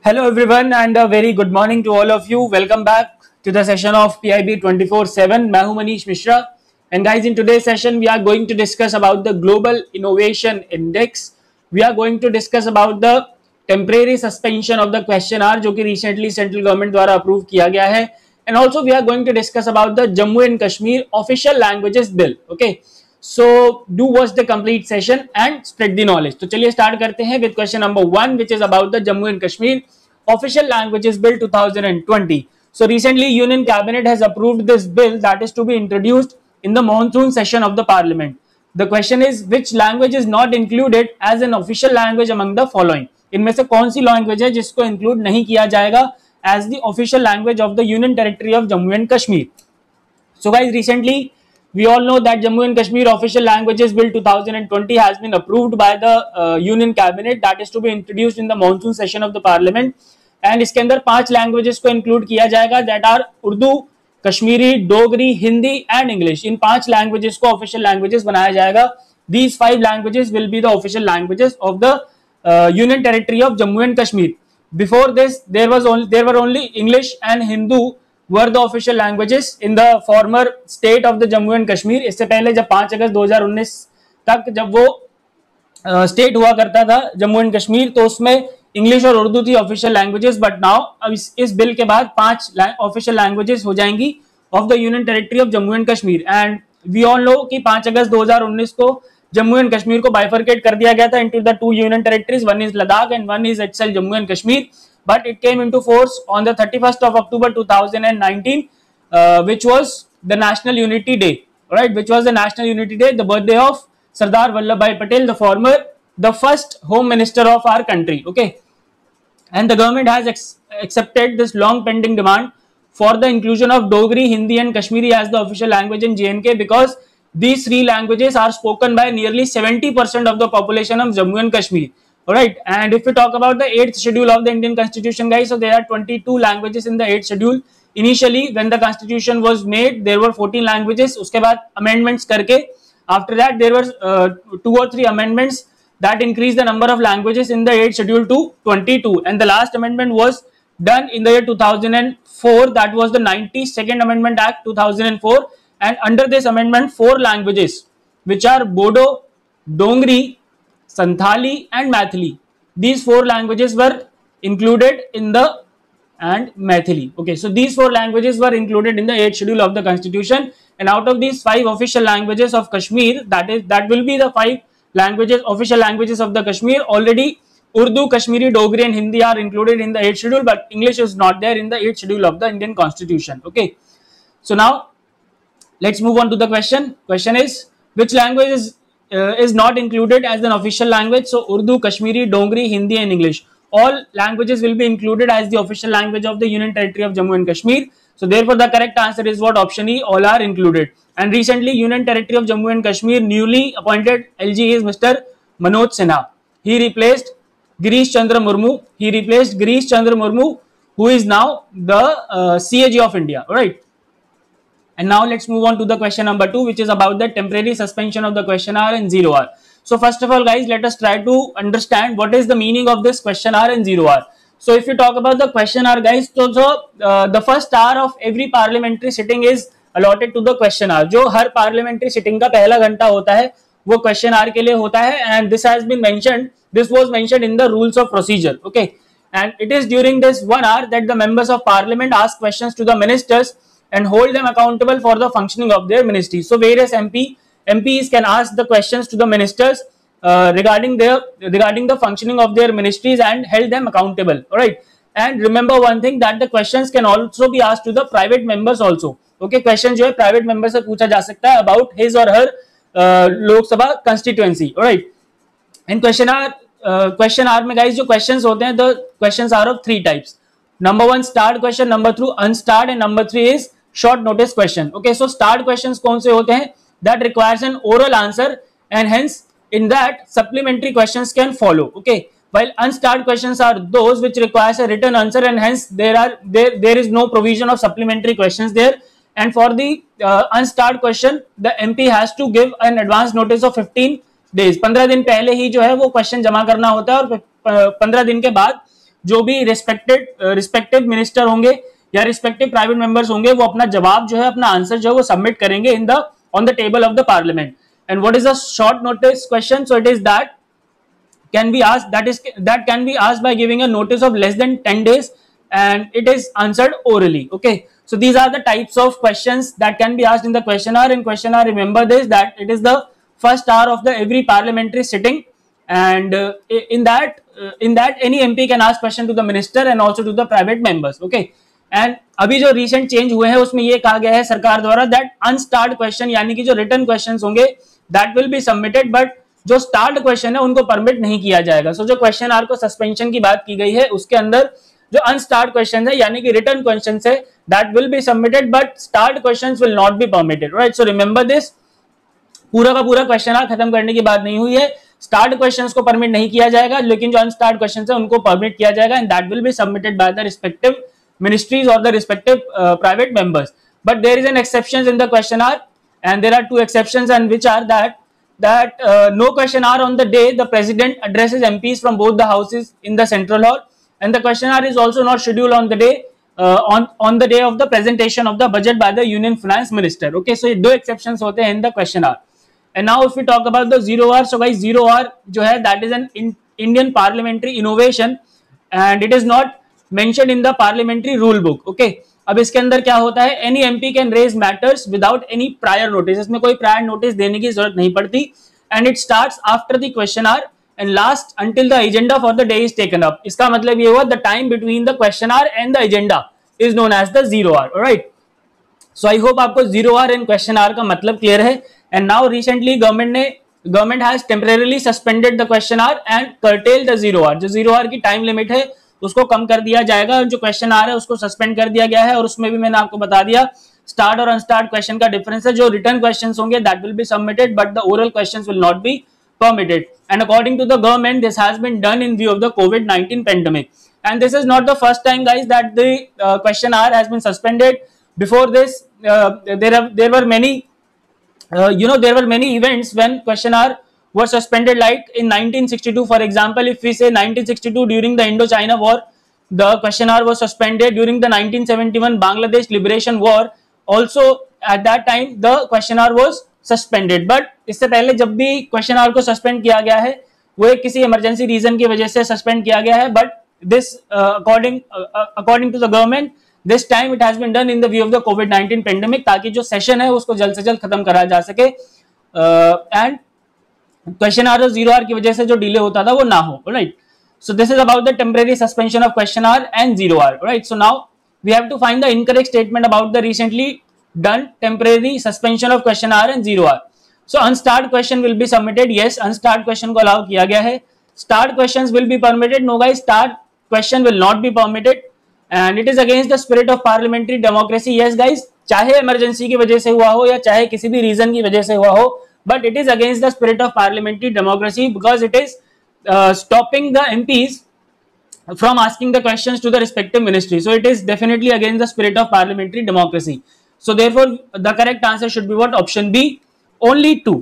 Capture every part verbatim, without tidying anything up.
Hello everyone and a very good morning to all of you. Welcome back to the session of P I B twenty-four seven. मैं हूं Manish Mishra and guys, in today's session we are going to discuss about the Global Innovation Index. We are going to discuss about the temporary suspension of the questionnaire जो कि recently central government द्वारा approve किया गया है, and also we are going to discuss about the Jammu and Kashmir official languages bill. Okay, so do watch the complete session and spread the knowledge. तो चलिए start करते हैं with question number one, which is about the Jammu and Kashmir Official Languages Bill two thousand twenty. So recently Union Cabinet has approved this bill that is to be introduced in the monsoon session of the Parliament. The question is, which language is not included as an official language among the following? इनमें से कौन सी language है जिसको include नहीं किया जाएगा as the official language of the Union Territory of Jammu and Kashmir? So guys, recently we all know that Jammu and Kashmir Official Languages Bill two thousand twenty has been approved by the uh, Union Cabinet that is to be introduced in the monsoon session of the Parliament. And इसके अंदर पांच languages को include किया जाएगा that are Urdu, Kashmiri, Dogri, Hindi and English. इन पांच languages को official languages बनाया जाएगा. These five languages will be the official languages of the union territory of Jammu and Kashmir. Before this there was only there were only English and Hindu were the official languages in the former state of the Jammu and Kashmir. इससे पहले जब पांच अगस्त दो हजार उन्नीस तक जब वो स्टेट uh, हुआ करता था जम्मू एंड कश्मीर, तो उसमें इंग्लिश और उर्दू थी ऑफिशियल लैंग्वेजेस. बट नाउ अब इस, इस बिल के बाद पांच ऑफिशियल लैंग्वेजेस हो जाएंगी of the union territory of Jammu and Kashmir. And we all know कि पांच अगस्त दो हजार उन्नीस को जम्मू एंड कश्मीर को बाइफरकेट कर दिया गया था into the two union territories. One is Ladakh and one is itself Jammu and Kashmir. But it came into force on the thirty first of October two thousand nineteen, which was the national unity day. Right, which was the national unity day, the birthday of Sardar Vallabh Bhai Patel, the former the first home minister of our country. Okay, and the government has ex accepted this long pending demand for the inclusion of Dogri, Hindi and Kashmiri as the official language in J and K because these three languages are spoken by nearly seventy percent of the population of Jammu and Kashmir. All right, and if we talk about the eighth schedule of the Indian Constitution, guys, so there are twenty-two languages in the eighth schedule. Initially when the constitution was made there were fourteen languages. उसके बाद amendments करके after that there were uh, two or three amendments that increased the number of languages in the eighth schedule to twenty-two, and the last amendment was done in the year two thousand four. That was the ninety-second Amendment Act two thousand four, and under this amendment four languages which are Bodo, Dongri, Santhali and Maithili, these four languages were included in the and Maithili. Okay, so these four languages were included in the eighth schedule of the constitution, and out of these five official languages of Kashmir, that is that will be the five languages, official languages of the Kashmir. Already Urdu, Kashmiri, Dogri and Hindi are included in the eighth schedule, but English is not there in the eighth schedule of the Indian Constitution. Okay, so now let's move on to the question. Question is, which language is uh, is not included as an official language? So Urdu, Kashmiri, Dogri, Hindi and English, all languages will be included as the official language of the Union Territory of Jammu and Kashmir. So therefore the correct answer is what? Option E, all are included. And recently Union Territory of Jammu and Kashmir newly appointed L G is Mister Manoj Sinha. He replaced Girish Chandra Murmu. He replaced Girish Chandra Murmu, who is now the uh, C A G of India. All right. And now let's move on to the question number two, which is about the temporary suspension of the questionnaire and zero hour. So first of all, guys, let us try to understand what is the meaning of this questionnaire and zero hour. So if you talk about the questionnaire, guys, so, so uh, the first hour of every parliamentary sitting is allotted to the questionnaire. जो हर parliamentary sitting का पहला घंटा होता है वो questionnaire के लिए होता है, and this has been mentioned, this was mentioned in the rules of procedure. Okay, and it is during this one hour that the members of parliament ask questions to the ministers and hold them accountable for the functioning of their ministry. So various M P M Ps can ask the questions to the ministers uh, regarding their regarding the functioning of their ministries and held them accountable. All right, and remember one thing, that the questions can also be asked to the private members also. Okay, question जो है private member से पूछा जा सकता है about his और her Lok Sabha constituency. Alright, and question hour question hour में guys जो क्वेश्चंस होते हैं, the questions are of three types. Number one starred question, number two unstarred and number three is short notice question. Okay, so starred questions कौन से होते हैं? That requires an oral answer and hence in that supplementary questions can follow. Okay, while unstart questions are those which requires a written answer and hence there are there there is no provision of supplementary questions there. And for the uh, unstart question, the M P has to give an advance notice of fifteen days. पंद्रह दिन पहले ही जो है वो question जमा करना होता है और पंद्रह दिन के बाद जो भी रिस्पेक्टेड रिस्पेक्टिव मिनिस्टर होंगे या रिस्पेक्टिव प्राइवेट मेंबर्स होंगे वो अपना जवाब जो है, अपना आंसर जो है वो सबमिट करेंगे in the on the table of the parliament. And what is a short notice question? So it is that can be asked that is that can be asked by giving a notice of less than ten days and it is answered orally. Okay, so these are the types of questions that can be asked in the questionnaire. In questionnaire, remember this, that it is the first hour of the every parliamentary sitting, and uh, in that uh, in that any M P can ask question to the minister and also to the private members. Okay, and अभी जो recent change हुए हैं उसमें ये कहा गया है सरकार द्वारा that unstarred question यानी कि जो written questions होंगे that will be submitted, but जो स्टार्ट क्वेश्चन है उनको परमिट नहीं किया जाएगा. सो so, जो क्वेश्चन आर को सस्पेंशन की बात की गई है उसके अंदर जो अनस्टार्ट क्वेश्चन है यानी कि रिटर्न क्वेश्चन है that will be submitted but starred questions will not be permitted. Right, so remember this. पूरा का पूरा क्वेश्चन आर खत्म करने की बात नहीं हुई है. स्टार्ट क्वेश्चंस को परमिट नहीं किया जाएगा, लेकिन जो अनस्टार्ट क्वेश्चन है उनको परमिट किया जाएगा and that will be submitted by the respective ministries और the respective private members. But there is an exception in the question hour and there are two exceptions and which are that that uh, no question hour on the day the president addresses M Ps from both the houses in the central hall, and the question hour is also not scheduled on the day uh, on on the day of the presentation of the budget by the union finance minister. Okay, so ये दो exceptions होते हैं in the question hour. And now if we talk about the zero hour, so guys zero hour जो है that is an in, Indian parliamentary innovation and it is not mentioned in the parliamentary rule book. Okay, अब इसके अंदर क्या होता है, any MP can raise matters without any prior notice. इसमें कोई प्रायर नोटिस देने की जरूरत नहीं पड़ती and it starts after the question hour and last until the agenda for the day is taken up. इसका मतलब ये हुआ the time between the question hour and the agenda is known as the zero hour. Right, so I hope आपको zero hour and question hour का मतलब clear है. And now recently government ने government has temporarily suspended the question hour and curtail the zero hour. जो zero hour की time limit है उसको कम कर दिया जाएगा, जो क्वेश्चन आ रहा है उसको सस्पेंड कर दिया गया है. और उसमें भी मैंने आपको बता दिया स्टार्ट और अनस्टार्ट क्वेश्चन का डिफरेंस है. जो रिटर्न क्वेश्चंस होंगे that will be submitted but the oral questions will not be permitted. And according to the government this has been done in view of the COVID nineteen pandemic, and this is not the first time guys that the uh, question hour has been suspended. Before this uh, there have there were many uh, you know there were many events when question hour were suspended, like in nineteen sixty-two, for example. If we say nineteen sixty-two, during the Indo-China war the question hour was suspended. During the nineteen seventy-one Bangladesh liberation war also at that time the question hour was suspended. But इससे पहले जब भी question hour को suspend किया गया है वो एक किसी emergency reason की वजह से suspend किया गया है. But this uh, according uh, according to the government this time it has been done in the view of the COVID nineteen pandemic, ताकि जो session है उसको जल्द से जल्द खत्म करा जा सके and question hour zero hour की वजह से जो डिले होता था वो ना हो. Right, so this is about the temporary suspension of question hour and zero hour. Right, so now we have to find the incorrect statement about the recently done temporary suspension of question hour and zero hour. So unstarred question will be submitted. Yes, unstarred question को allow किया गया है. Starred questions will be permitted. No guys, starred question will not be permitted and it is against the spirit of parliamentary democracy. Yes guys, चाहे emergency की वजह से हुआ हो या चाहे किसी भी रीजन की वजह से हुआ हो, but it is against the spirit of parliamentary democracy because it is uh, stopping the M Ps from asking the questions to the respective ministry. So it is definitely against the spirit of parliamentary democracy. So therefore the correct answer should be what? Option B, only two.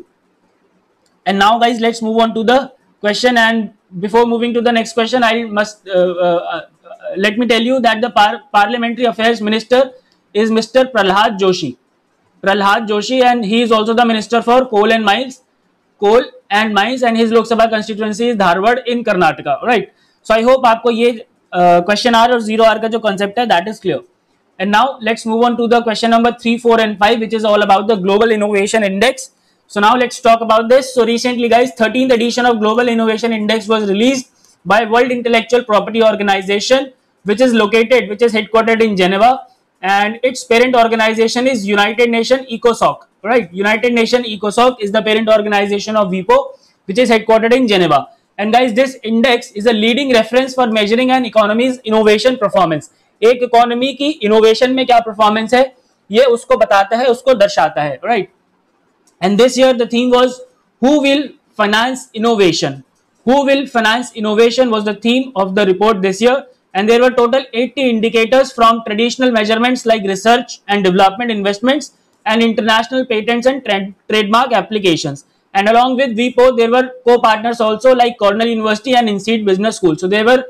And now guys, let's move on to the question, and before moving to the next question I must uh, uh, uh, let me tell you that the par parliamentary affairs minister is Mister Prahlad Joshi. Prahlad Joshi, and he is also the minister for coal and mines, coal and mines, and his Lok Sabha constituency is Dharwad in Karnataka. Right. So I hope आपको ये question hour और zero hour का जो concept है that is clear. And now let's move on to the question number three, four, and five, which is all about the Global Innovation Index. So now let's talk about this. So recently, guys, thirteenth edition of Global Innovation Index was released by World Intellectual Property Organization, which is located, which is headquartered in Geneva. And its parent organization is United Nations ECOSOC. Right, United Nations ECOSOC is the parent organization of WIPO, which is headquartered in Geneva. And guys, this index is a leading reference for measuring an economy's innovation performance. एक economy की innovation में क्या performance है ये उसको बताता है, उसको दर्शाता है. Right, and this year the theme was who will finance innovation. Who will finance innovation was the theme of the report this year. And there were total eighty indicators from traditional measurements like research and development investments and international patents and tra trademark applications. And along with WIPO, there were co-partners also like Cornell University and INSEAD Business School. So there were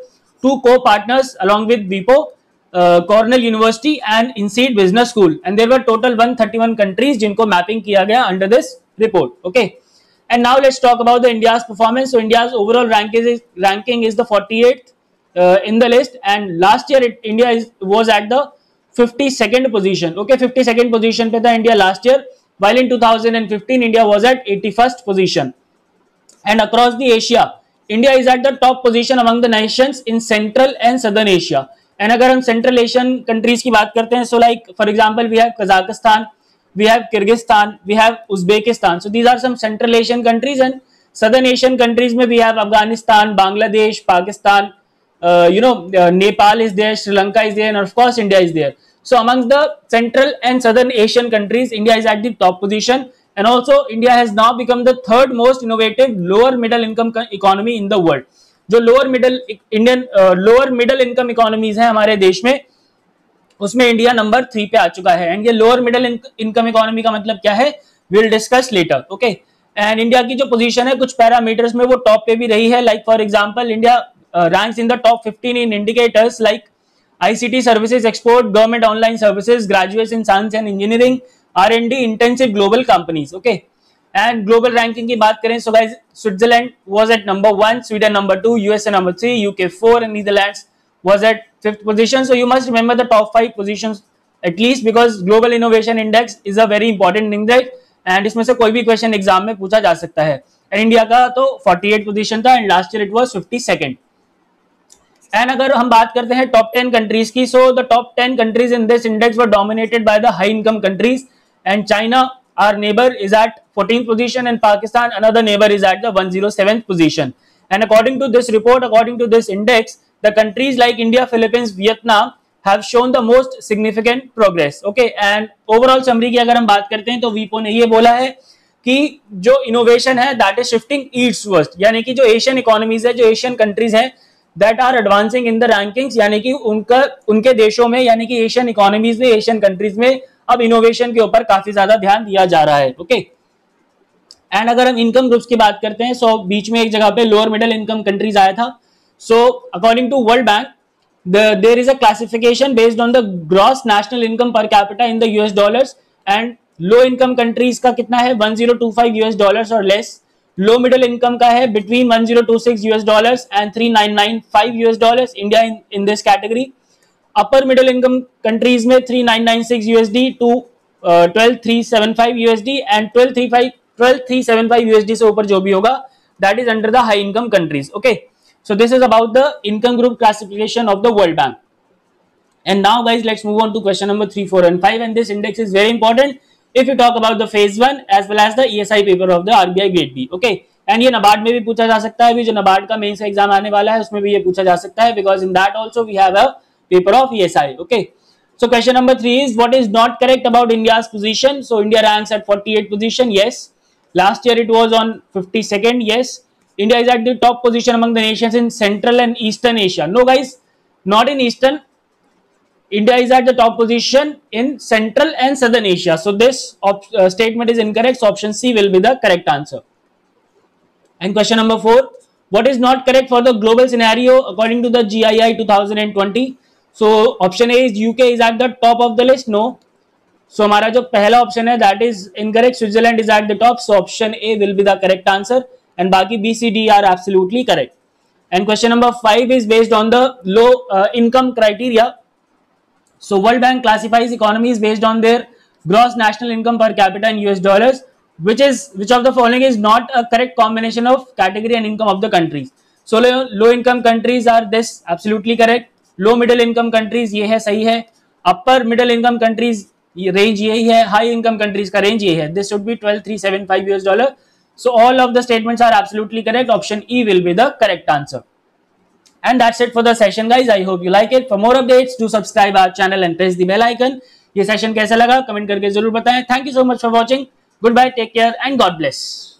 two co-partners along with WIPO, uh, Cornell University and INSEAD Business School, and there were total one hundred thirty-one countries जिनको mapping किया गया under this report. Okay, and now let's talk about the India's performance. So India's overall ranking is ranking is the forty-eighth uh, in the list, and last year it, India is, was at the fifty-second position. Okay, fifty-second position पे था India last year, while in two thousand fifteen India was at eighty-first position. And across the Asia, India is at the top position among the nations in Central and Southern Asia. And अगर हम Central Asian countries की बात करते हैं, so like for example we have Kazakhstan, we have Kyrgyzstan, we have Uzbekistan. So these are some Central Asian countries, and Southern Asian countries में we have Afghanistan, Bangladesh, Pakistan, uh, you know, uh, Nepal is there, Sri Lanka is there, and of course India is there. So amongst the Central and Southern Asian countries, India is at the top position. And also India has now become the third most innovative lower middle income economy in the world. जो lower middle Indian uh, lower middle income economies हैं हमारे देश में, उसमें India number three पे आ चुका है. And ये लोअर मिडिल इनकम इकोनॉमी का मतलब क्या है, will discuss later. Okay, and India की जो पोजीशन है कुछ पैरामीटर्स में वो टॉप पे भी रही है. Like for example India ranks in the top fifteen in indicators like ICT services export, government online services, graduates in science and engineering, R and D intensive global companies. Okay, and global ranking की बात करें, so guys Switzerland was at number one, Sweden number two, USA number three, UK four and Netherlands was at fifth position. So you must remember the top five positions at least, because global innovation index is a very important index and इसमें से कोई भी question exam में पूछा जा सकता है. And India का तो forty-eighth पोजीशन था and last year it was fifty-second. And अगर हम बात करते हैं टॉप टेन कंट्रीज की, so the top ten countries in this index were dominated by the high income countries, and China our neighbor is at fourteenth position and Pakistan, another neighbor, is at the one hundred seventh position. And according to this report, according to this index, the countries like India, Philippines, Vietnam have shown the most significant progress. Okay, and overall summary की अगर हम बात करते हैं तो वीपो ने ये बोला है कि जो innovation है that is shifting eastward, यानी कि जो एशियन इकोनॉमीज है, जो एशियन कंट्रीज हैं that are advancing in the rankings, यानी कि उनका उनके देशों में, यानी कि एशियन इकोनॉमीज में, एशियन कंट्रीज में अब इनोवेशन के ऊपर काफी ज्यादा ध्यान दिया जा रहा है. ओके, एंड अगर हम इनकम ग्रुप्स की बात करते हैं, सो बीच में एक जगह पे लोअर मिडिल इनकम कंट्रीज आया था. So according to World Bank, the, there is a classification based on the gross national income per capita in the U S dollars, and low income countries का कितना है one thousand twenty-five U S dollars or less. Low middle income का है between one thousand twenty-six U S dollars and three thousand nine hundred ninety-five U S dollars. India in, in this category. Upper middle income countries में three thousand nine hundred ninety-six U S D to uh, twelve thousand three hundred seventy-five U S D, and twelve thousand three hundred seventy-five U S D से ऊपर जो भी होगा that is under the high income countries. Okay. So this is about the income group classification of the World Bank. And now guys, let's move on to question number three, four and five, and this index is very important if you talk about the phase one as well as the E S I paper of the R B I grade B. Okay, and ये NABARD में भी पूछा जा सकता है, भी जो NABARD का मेंस एग्जाम आने वाला है उसमें भी ये पूछा जा सकता है, because in that also we have a paper of E S I. Okay, so question number three is what is not correct about India's position. So India ranks at forty-eighth position. Yes. Last year it was on fifty-second. Yes. India is at the top position among the nations in Central and Eastern Asia. No guys, not in Eastern. India is at the top position in Central and Southern Asia. So this op uh, statement is incorrect. So option C will be the correct answer. And question number four, what is not correct for the global scenario according to the G I I twenty twenty? So option A is U K is at the top of the list. No. So हमारा जो पहला option है that is incorrect. Switzerland is at the top. So option A will be the correct answer. And बाकी B, C, D are absolutely correct. And question number five is based on the low uh, income criteria. So World Bank classifies economies based on their gross national income per capita in U S dollars. Which is which of the following is not a correct combination of category and income of the countries? So low, low income countries are this, absolutely correct. Low middle income countries ये है, सही है. Upper middle income countries ये range यही है. High income countries का range ये है. This should be twelve thousand three hundred seventy-five U S dollar. So all of the statements are absolutely correct. Option E will be the correct answer. And that's it for the session guys. I hope you like it. For more updates, do subscribe our channel and press the bell icon. ये session कैसा लगा comment करके जरूर बताएं. Thank you so much for watching. Goodbye, take care and God bless.